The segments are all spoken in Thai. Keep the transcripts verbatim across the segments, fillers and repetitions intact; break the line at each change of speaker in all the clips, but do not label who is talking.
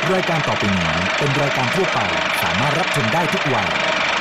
รายการต่อไปนี้เป็นรายการทั่วไปสามารถรับชมได้ทุกวัย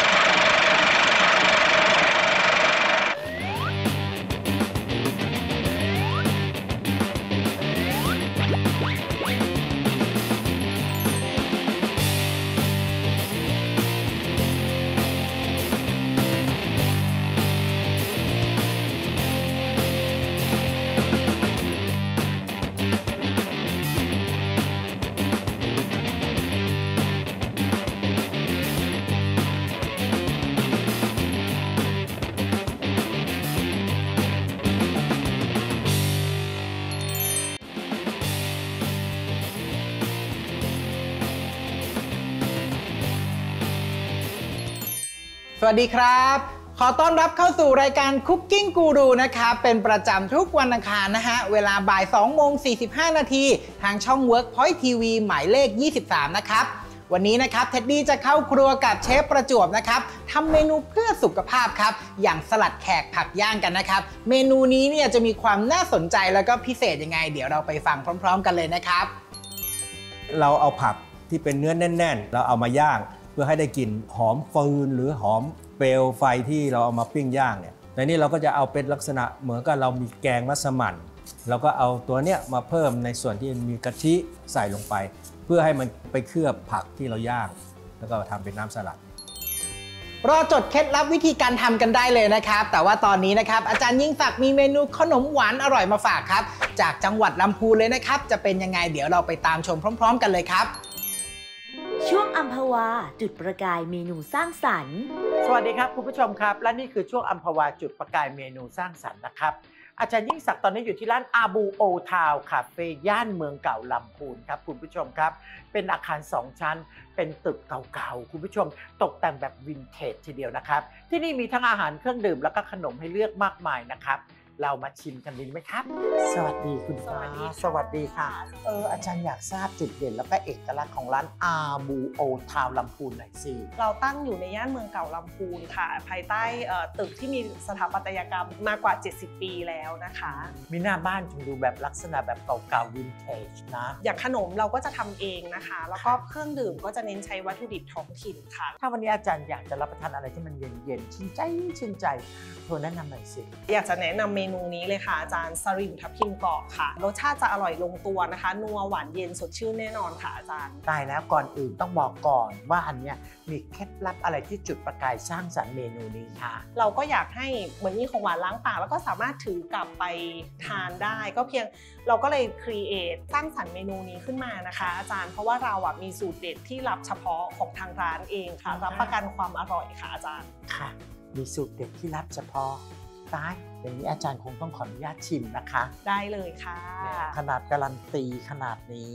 สวัสดีครับขอต้อนรับเข้าสู่รายการ Cooking Guru นะครับเป็นประจำทุกวันอังคารนะฮะเวลาบ่ายสองโมงสี่สิบห้านาทีทางช่อง Workpoint ที วี หมายเลขยี่สิบสามนะครับวันนี้นะครับเท็ดดี้จะเข้าครัวกับเชฟประจวบนะครับทำเมนูเพื่อสุขภาพครับอย่างสลัดแขกผักย่างกันนะครับเมนูนี้เนี่ยจะมีความน่าสนใจแล้วก็พิเศษยังไงเดี๋ยวเราไปฟังพร้อมๆกันเลยนะครับ
เราเอาผักที่เป็นเนื้อแน่นๆเราเอามาย่างเพื่อให้ได้กลิ่นหอมฟืนหรือหอมเปลวไฟที่เราเอามาปิ้งย่างเนี่ยในนี้เราก็จะเอาเป็นลักษณะเหมือนกับเรามีแกงมัสมั่นเราก็เอาตัวเนี้ยมาเพิ่มในส่วนที่มีกะทิใส่ลงไปเพื่อให้มันไปเคลือบผักที่เราย่างแล้วก็ทำเป็นน้ำสลัด
รอจดเคล็ดลับวิธีการทำกันได้เลยนะครับแต่ว่าตอนนี้นะครับอาจารย์ยิ่งศักดิ์มีเมนูขนมหวานอร่อยมาฝากครับจากจังหวัดลำพูนเลยนะครับจะเป็นยังไงเดี๋ยวเราไปตามชมพร้อมๆกันเลยครับ
ช่วงอัมพวาจุดประกายเมนูสร้างสรรค์
สวัสดีครับคุณผู้ชมครับและนี่คือช่วงอัมพวาจุดประกายเมนูสร้างสรรค์นะครับอาจารย์ยิ่งศักดิ์ตอนนี้อยู่ที่ร้านอาบูโอทาวคาเฟ่ย่านเมืองเก่าลำพูนครับคุณผู้ชมครับเป็นอาคารสองชั้นเป็นตึกเก่าๆคุณผู้ชมตกแต่งแบบวินเทจทีเดียวนะครับที่นี่มีทั้งอาหารเครื่องดื่มแล้วก็ขนมให้เลือกมากมายนะครับเรามาชิมกันดีไหมครับสวัสดีคุณฟ้าสวัสดีค่ะเอออาจารย์อยากทราบจุดเด่นแล้วก็เอกลักษณ์ของร้านอาบูโอทาวลำพูนหน่อยสิ
เราตั้งอยู่ในย่านเมืองเก่าลำพูนค่ะภายใต้ตึกที่มีสถาปัตยกรรมมากกว่าเจ็ดสิบปีแล้วนะคะ
มีหน้าบ้านจึงดูแบบลักษณะแบบเก่าๆวินเทจนะ
อย่างขนมเราก็จะทำเองนะคะแล้วก็เครื่องดื่มก็จะเน้นใช้วัตถุดิบท้องถิ่นค่ะ
ถ้าวันนี้อาจารย์อยากจะรับประทานอะไรที่มันเย็นๆชื่นใจชื่นใจเธอแนะนำหน่อยสิ
อยากจะแนะนำเมนูนี้เลยค่ะอาจารย์สลิมทับทิมกรอบค่ะรสชาติจะอร่อยลงตัวนะคะนัวหวานเย็นสดชื่นแน่นอนค่ะอาจารย์
ตายแล้วก่อนอื่นต้องบอกก่อนว่าอันเนี้ยมีเคล็ดลับอะไรที่จุดประกายสร้างสรรค์เมนูนี้คะ
เราก็อยากให้เหมือนมีของหวานล้างปากแล้วก็สามารถถือกลับไปทานได้ก็เพียงเราก็เลยครีเอทสร้างสรรค์เมนูนี้ขึ้นมานะคะอาจารย์เพราะว่าเราอ่ะมีสูตรเด็ดที่รับเฉพาะของทางร้านเองค่ะรับประกันความอร่อยค่ะอาจารย์
ค่ะมีสูตรเด็ดที่รับเฉพาะตายอย่างนี้อาจารย์คงต้องขออนุญาตชิมนะคะ
ได้เลยค่ะ
ขนาดการันตีขนาดนี้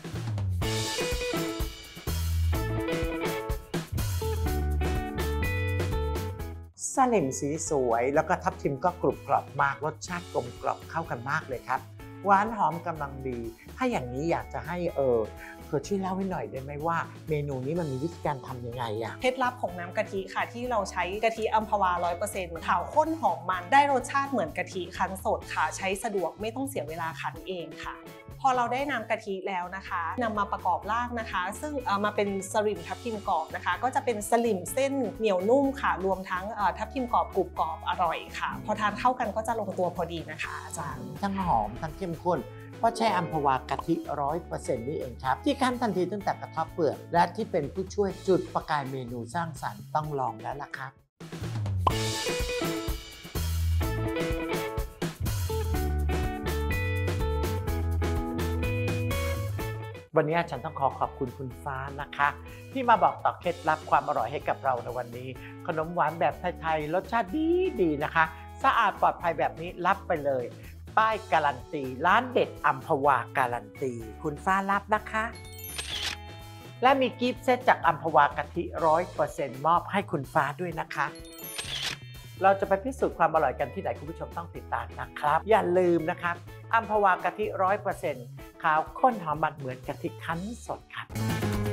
สลิมสีสวยแล้วก็ทับทิมก็กรุบกรอบมากรสชาติกลมกล่อมเข้ากันมากเลยครับหวานหอมกำลังดีถ้าอย่างนี้อยากจะให้เออเธอช่วยเล่าให้หน่อยได้ไหมว่าเมนูนี้มันมีวิธีการทำยังไงอะ
เคล็ดลับของน้ำกะทิค่ะที่เราใช้กะทิอัมพวา ร้อยเปอร์เซ็นต์ ขาวข้นหอมมันได้รสชาติเหมือนกะทิคั้นสดค่ะใช้สะดวกไม่ต้องเสียเวลาคั้นเองค่ะพอเราได้น้ำกะทิแล้วนะคะนำมาประกอบร่างนะคะซึ่งเอามาเป็นสลิมทับทิมกรอบนะคะก็จะเป็นสลิมเส้นเหนียวนุ่มค่ะรวมทั้งทับทิมกรอบกรุบกรอบอร่อยค่ะพอทานเข้ากันก็จะลงตัวพอดีนะคะอาจารย์
ทั้งหอมทั้งเข้มข้นเพราะใช้อัมพวากะทิ ร้อยเปอร์เซ็นต์ นี่เองครับที่ขั้นทันทีตั้งแต่กระทบเปลือกและที่เป็นผู้ช่วยจุดประกายเมนูสร้างสรรค์ต้องลองแล้วล่ะครับวันนี้อาจารย์ต้องขอขอบคุณคุณฟ้านะคะที่มาบอกต่อเคล็ดลับความอร่อยให้กับเราในวันนี้ขนมหวานแบบไทยๆรสชาติดีดีนะคะสะอาดปลอดภัยแบบนี้รับไปเลยป้ายการันตีร้านเด็ดอัมพวาการันตีคุณฟ้ารับนะคะและมีกิฟต์เซตจากอัมพวากะทิ ร้อยเปอร์เซ็นต์ มอบให้คุณฟ้าด้วยนะคะเราจะไปพิสูจน์ความอร่อยกันที่ไหนคุณผู้ชมต้องติดตามนะครับอย่าลืมนะครับอัมพวากะทิ ร้อยเปอร์เซ็นต์ ขาวข้นหอมมันเหมือนกะทิคั้นสดครับ